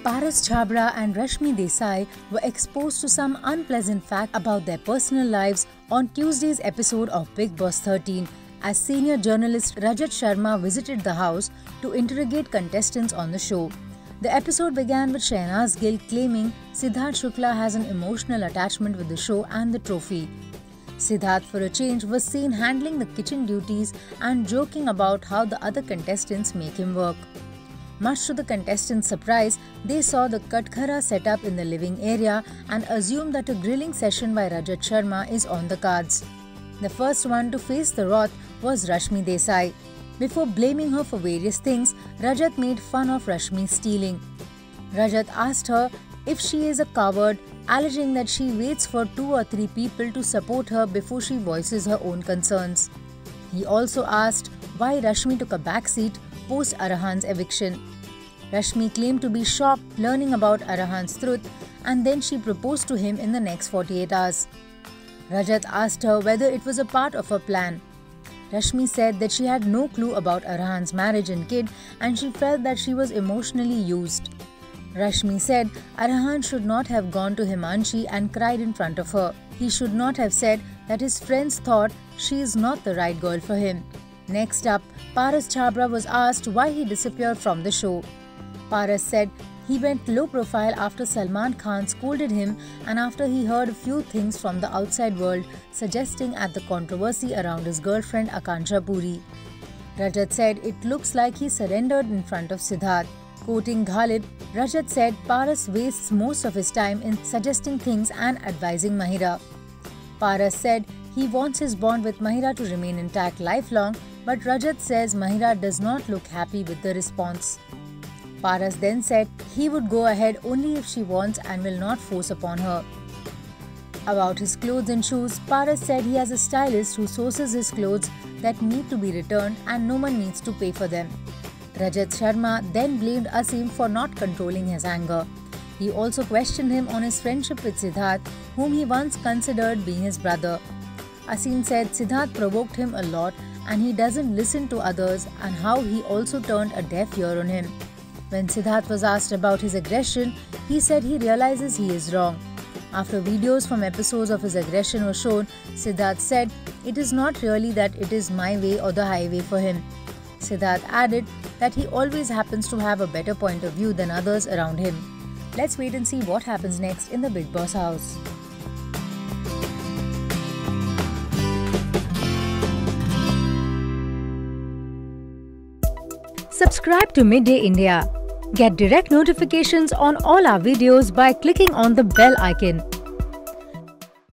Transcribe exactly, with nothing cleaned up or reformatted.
Paras, Chhabra and Rashami Desai were exposed to some unpleasant facts about their personal lives on Tuesday's episode of Bigg Boss thirteen, as senior journalist Rajat Sharma visited the house to interrogate contestants on the show. The episode began with Shehnaz Gill claiming Siddharth Shukla has an emotional attachment with the show and the trophy. Siddharth, for a change, was seen handling the kitchen duties and joking about how the other contestants make him work. Much to the contestants' surprise, they saw the katkhara set up in the living area and assumed that a grilling session by Rajat Sharma is on the cards. The first one to face the wrath was Rashami Desai. Before blaming her for various things, Rajat made fun of Rashmi stealing. Rajat asked her if she is a coward, alleging that she waits for two or three people to support her before she voices her own concerns. He also asked why Rashmi took a backseat post Arahan's eviction. Rashmi claimed to be shocked learning about Arahan's truth, and then she proposed to him in the next forty-eight hours. Rajat asked her whether it was a part of her plan. Rashmi said that she had no clue about Arahan's marriage and kid, and she felt that she was emotionally used. Rashmi said Arahan should not have gone to Himanshi and cried in front of her. He should not have said that his friends thought she is not the right girl for him. Next up, Paras Chhabra was asked why he disappeared from the show. Paras said he went low profile after Salman Khan scolded him and after he heard a few things from the outside world suggesting at the controversy around his girlfriend Akansha Puri. Rajat said it looks like he surrendered in front of Siddharth. Quoting Ghalib, Rajat said Paras wastes most of his time in suggesting things and advising Mahira. Paras said he wants his bond with Mahira to remain intact lifelong, but Rajat says Mahira does not look happy with the response. Paras then said he would go ahead only if she wants and will not force upon her. About his clothes and shoes, Paras said he has a stylist who sources his clothes that need to be returned and no one needs to pay for them. Rajat Sharma then blamed Asim for not controlling his anger. He also questioned him on his friendship with Siddharth, whom he once considered being his brother. Asim said Siddharth provoked him a lot and he doesn't listen to others, and how he also turned a deaf ear on him. When Siddharth was asked about his aggression, he said he realizes he is wrong. After videos from episodes of his aggression were shown, Siddharth said it is not really that it is my way or the highway for him. Siddharth added that he always happens to have a better point of view than others around him. Let's wait and see what happens next in the Bigg Boss house. Subscribe to Midday India. Get direct notifications on all our videos by clicking on the bell icon.